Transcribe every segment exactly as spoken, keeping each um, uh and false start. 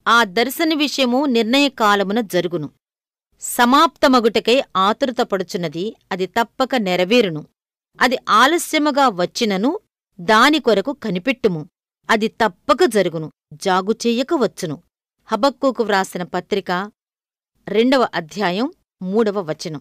ఆ దర్శన విషయము నిర్ణయకాలమున జరుగును. సమాప్తమగుటకై ఆతురతపడుచున్నది, అది తప్పక నెరవేరును. అది ఆలస్యముగా వచ్చినను దాని కొరకు కనిపెట్టుము, అది తప్పక జరుగును, జాగుచెయ్యక వచ్చును. హబక్కూకు వ్రాసిన పత్రిక రెండవ అధ్యాయం మూడవ వచనం.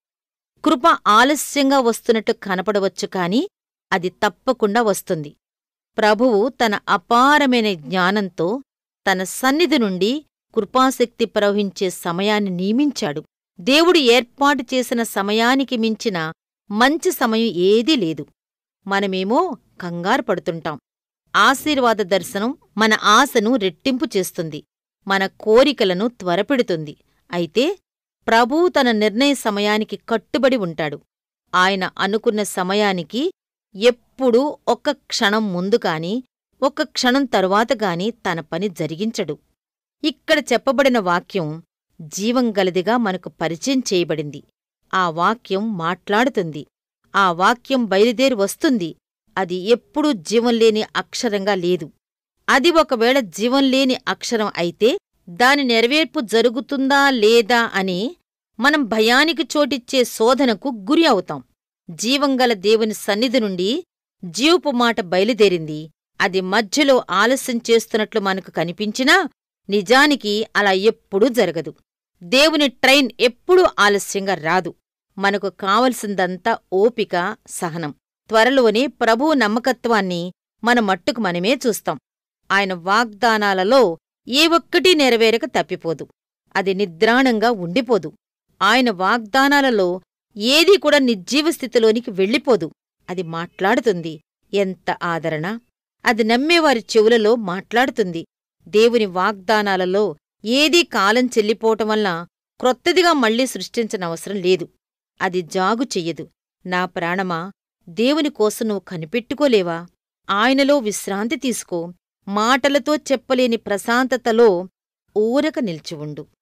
కృప ఆలస్యంగా వస్తున్నట్టు కనపడవచ్చు కాని అది తప్పకుండా వస్తుంది. ప్రభువు తన అపారమైన జ్ఞానంతో తన సన్నిధి నుండి కృపాశక్తి ప్రవహించే సమయాన్ని నియమించాడు. దేవుడు ఏర్పాటు చేసిన సమయానికి మించిన మంచి సమయం ఏదీ లేదు. మనమేమో కంగారు పడుతుంటాం. ఆశీర్వాద దర్శనం మన ఆశను రెట్టింపు చేస్తుంది, మన కోరికలను త్వరపెడుతుంది. అయితే ప్రభువు తన నిర్ణయ సమయానికి కట్టుబడి ఉంటాడు. ఆయన అనుకున్న సమయానికి ఎప్పుడూ ఒక్క క్షణం ముందుగాని ఒక్క క్షణం తరువాతగాని తన పని జరిగించడు. ఇక్కడ చెప్పబడిన వాక్యం జీవంగలదిగా మనకు పరిచయం చేయబడింది. ఆ వాక్యం మాట్లాడుతుంది. ఆ వాక్యం బయలుదేరి వస్తుంది. అది ఎప్పుడూ జీవంలేని అక్షరంగా లేదు. అది ఒకవేళ జీవంలేని అక్షరం అయితే దాని నెరవేర్పు జరుగుతుందా లేదా అని మనం భయానికి చోటిచ్చే శోధనకు గురి అవుతాం. జీవంగల దేవుని సన్నిధి నుండి జీవపు మాట బయలుదేరింది. అది మధ్యలో ఆలస్యం చేస్తున్నట్లు మనకు కనిపించినా నిజానికి అలా ఎప్పుడూ జరగదు. దేవుని ట్రైన్ ఎప్పుడూ ఆలస్యంగా రాదు. మనకు కావలసిందంతా ఓపిక, సహనం. త్వరలోనే ప్రభువు నమ్మకత్వాన్ని మన మట్టుకు మనమే చూస్తాం. ఆయన వాగ్దానాలలో ఏ ఒక్కటీ నెరవేరక తప్పిపోదు. అది నిద్రాణంగా ఉండిపోదు. ఆయన వాగ్దానాలలో ఏదీ కూడా నిర్జీవస్థితిలోనికి వెళ్ళిపోదు. అది మాట్లాడుతుంది. ఎంత ఆదరణ! అది నమ్మేవారి చెవులలో మాట్లాడుతుంది. దేవుని వాగ్దానాలలో ఏదీ కాలం చెల్లిపోవటం వల్ల క్రొత్తదిగా మళ్లీ సృష్టించనవసరం లేదు. అది జాగు చెయ్యదు. నా ప్రాణమా, దేవుని కోసం నువ్వు కనిపెట్టుకోలేవా? ఆయనలో విశ్రాంతి తీసుకో. మాటలతో చెప్పలేని ప్రశాంతతలో ఊరక నిల్చివుండు.